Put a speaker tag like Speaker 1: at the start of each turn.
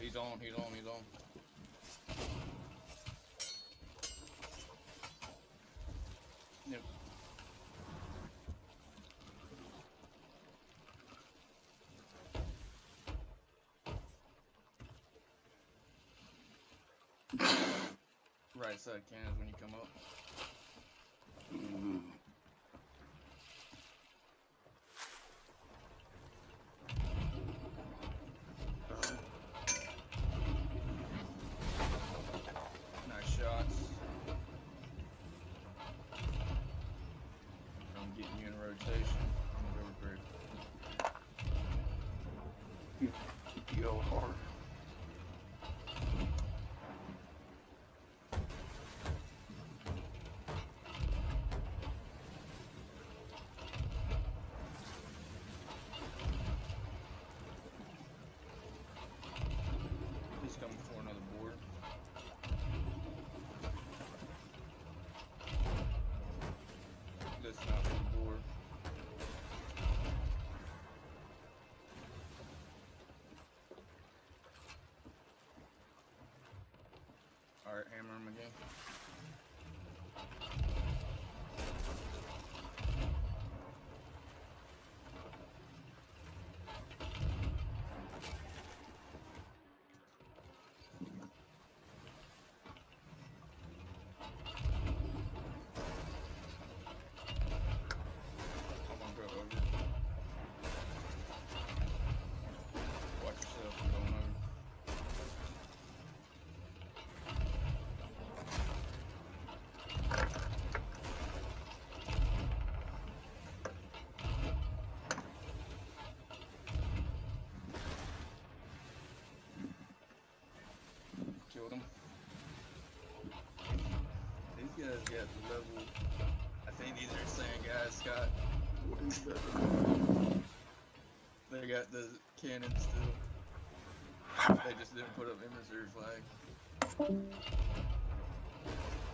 Speaker 1: He's on. Yep. Right side cans when you come up. Nice shots. I'm getting you in rotation. I'm gonna go over
Speaker 2: You go hard.
Speaker 1: He's coming for another board. That's not the board. Alright, hammer him again. I'm gonna go over. Watch yourself, I'm going over. Killed him. These guys got the level. I think these are the same guys, Scott.
Speaker 2: What is that?
Speaker 1: They got the cannon still. They just didn't put up emissary flag.